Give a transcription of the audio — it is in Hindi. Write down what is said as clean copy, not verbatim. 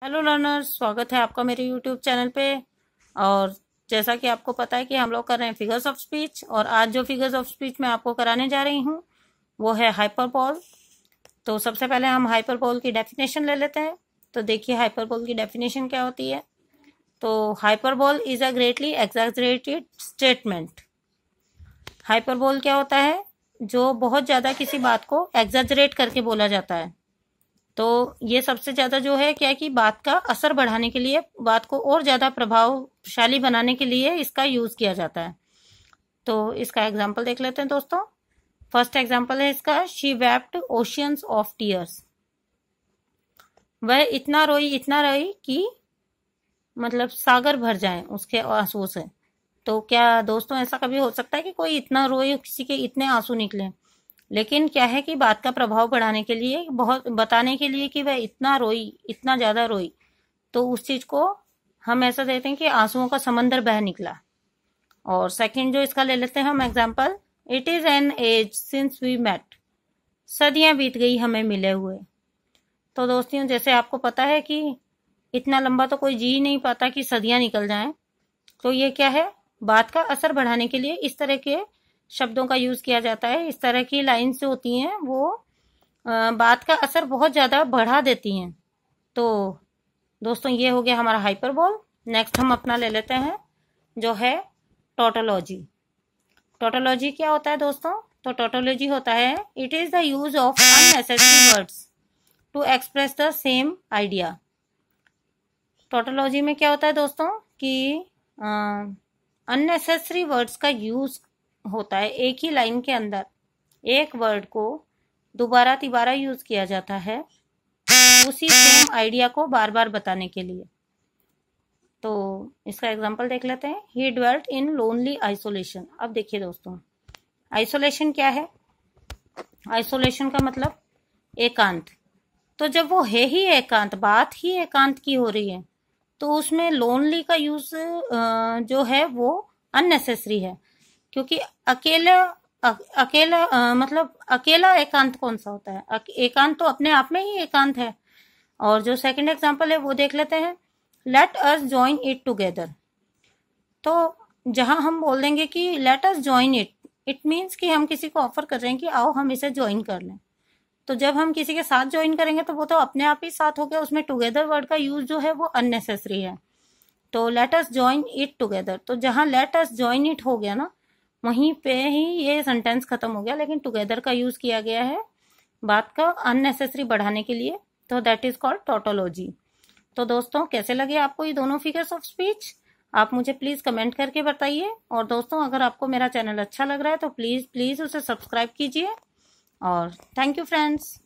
हेलो लर्नर्स, स्वागत है आपका मेरे यूट्यूब चैनल पे। और जैसा कि आपको पता है कि हम लोग कर रहे हैं फिगर्स ऑफ स्पीच, और आज जो फिगर्स ऑफ स्पीच मैं आपको कराने जा रही हूँ वो है हाइपरबोल। तो सबसे पहले हम हाइपरबोल की डेफिनेशन ले लेते हैं। तो देखिए हाइपरबोल की डेफिनेशन क्या होती है। तो hyperbole is a greatly exaggerated statement. Hyperbole क्या होता है? जो बहुत ज़्यादा किसी बात को एग्जैजरेट करके बोला जाता है। तो ये सबसे ज्यादा जो है क्या कि बात का असर बढ़ाने के लिए, बात को और ज्यादा प्रभावशाली बनाने के लिए इसका यूज किया जाता है। तो इसका एग्जाम्पल देख लेते हैं दोस्तों। फर्स्ट एग्जाम्पल है इसका, she wept oceans of tears. वह इतना रोई कि मतलब सागर भर जाए उसके आंसुओं से। तो क्या दोस्तों ऐसा कभी हो सकता है कि कोई इतना रोए, किसी के इतने आंसू निकले? लेकिन क्या है कि बात का प्रभाव बढ़ाने के लिए, बहुत बताने के लिए कि वह इतना रोई, इतना ज्यादा रोई, तो उस चीज को हम ऐसा देते हैं कि आंसुओं का समंदर बह निकला। और सेकंड जो इसका ले लेते हैं हम example, it is an age since we met. सदियां बीत गई हमें मिले हुए। तो दोस्तों जैसे आपको पता है कि इतना लंबा तो कोई जी नहीं पाता कि सदियां निकल जाएं। तो ये क्या है, बात का असर बढ़ाने के लिए इस तरह के शब्दों का यूज किया जाता है। इस तरह की लाइन्स जो होती हैं वो बात का असर बहुत ज्यादा बढ़ा देती हैं। तो दोस्तों ये हो गया हमारा हाइपरबोल। नेक्स्ट हम अपना ले लेते हैं जो है टोटोलॉजी। टोटोलॉजी क्या होता है दोस्तों? तो टोटोलॉजी होता है, it is the use of unnecessary words to express the same idea. Tautology में क्या होता है दोस्तों कि अननेसेसरी वर्ड्स का यूज होता है। एक ही लाइन के अंदर एक वर्ड को दोबारा तिबारा यूज किया जाता है उसी सेम आइडिया को बार बार बताने के लिए। तो इसका एग्जांपल देख लेते हैं, he dwelt in lonely isolation. अब देखिए दोस्तों, आइसोलेशन क्या है? आइसोलेशन का मतलब एकांत। तो जब वो है ही एकांत, बात ही एकांत की हो रही है, तो उसमें लोनली का यूज जो है वो अननेसेसरी है। क्योंकि अकेला मतलब अकेला एकांत कौन सा होता है? एकांत तो अपने आप में ही एकांत है। और जो सेकंड एग्जांपल है वो देख लेते हैं, let us join it together. तो जहां हम बोल देंगे कि let us join it, it means कि हम किसी को ऑफर कर रहे हैं कि आओ हम इसे ज्वाइन कर लें। तो जब हम किसी के साथ ज्वाइन करेंगे तो वो तो अपने आप ही साथ हो गया, उसमें टुगेदर वर्ड का यूज जो है वो अननेसेसरी है। तो let us join it together, तो जहां लेट अस ज्वाइन इट हो गया ना, वहीं पे ही ये सेंटेंस खत्म हो गया। लेकिन टुगेदर का यूज किया गया है बात का अननेसेसरी बढ़ाने के लिए। तो दैट इज कॉल्ड टोटोलॉजी। तो दोस्तों कैसे लगे आपको ये दोनों फिगर्स ऑफ स्पीच? आप मुझे प्लीज कमेंट करके बताइए। और दोस्तों अगर आपको मेरा चैनल अच्छा लग रहा है तो प्लीज प्लीज उसे सब्सक्राइब कीजिए। और थैंक यू फ्रेंड्स।